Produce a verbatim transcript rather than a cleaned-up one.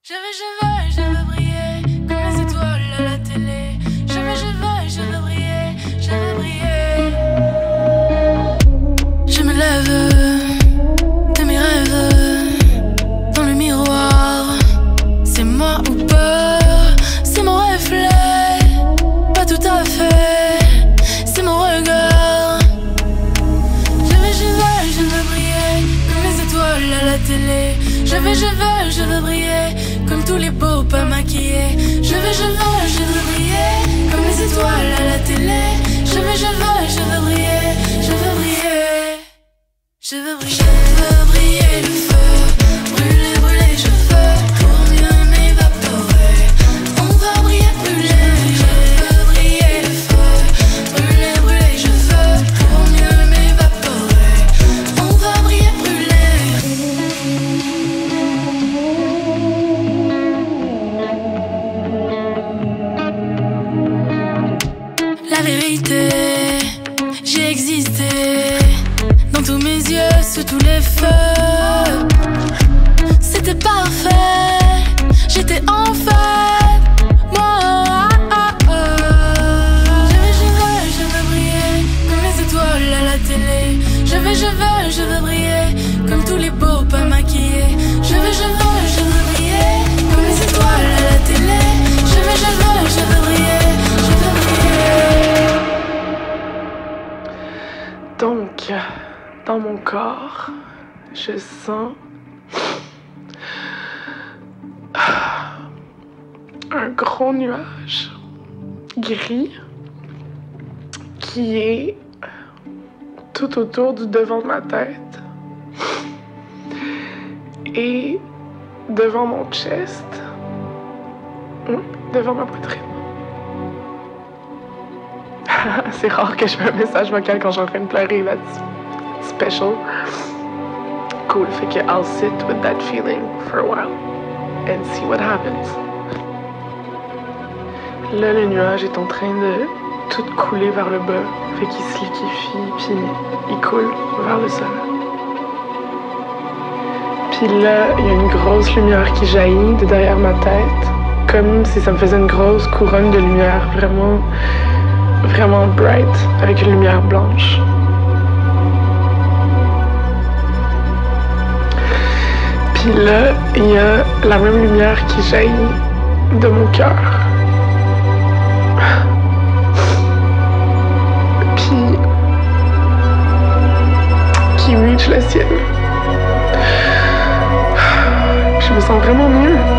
Je veux, je veux, je veux briller comme les étoiles à la télé. Je veux, je veux, je veux briller, je veux briller. Je me lève de mes rêves dans le miroir. C'est moi ou pas, c'est mon reflet. Pas tout à fait, c'est mon regard. Je veux, je veux, je veux briller comme les étoiles à la télé. Je veux, je veux, je veux briller comme tous les beaux pas maquillés. Je veux, je veux, je veux briller comme les étoiles à la télé. Je veux, je veux, je veux briller, je veux briller. Je veux briller, je veux briller le feu. Brûler, brûler, je veux pour mieux m'évaporer. On va briller, brûler. Je veux briller le feu. Brûler, brûler, je veux pour mieux m'évaporer. On va briller, brûler. La vérité, j'ai existé dans tous mes yeux, sous tous les feux. C'était parfait, j'étais en fait moi. Je veux, je veux, je veux briller comme les étoiles à la télé. Je veux, je veux, je veux briller comme tous les beaux pas maquillés. Je veux, je veux, je veux briller comme les étoiles à la télé. Je veux, je veux, je veux briller, je veux briller. Donc, dans mon corps, je sens un gros nuage gris qui est tout autour du devant de ma tête et devant mon chest, devant ma poitrine. C'est rare que je fais un message vocal quand je suis en train de pleurer. That's special. Cool. Fait que I'll sit with that feeling for a while and see what happens. Là, le nuage est en train de tout couler vers le bas. Fait qu'il se liquéfie, puis il coule vers le sol. Puis là, il y a une grosse lumière qui jaillit de derrière ma tête, comme si ça me faisait une grosse couronne de lumière, vraiment... vraiment bright, avec une lumière blanche. Puis là, il y a la même lumière qui jaillit de mon cœur. Puis qui reach le ciel. Je me sens vraiment mieux.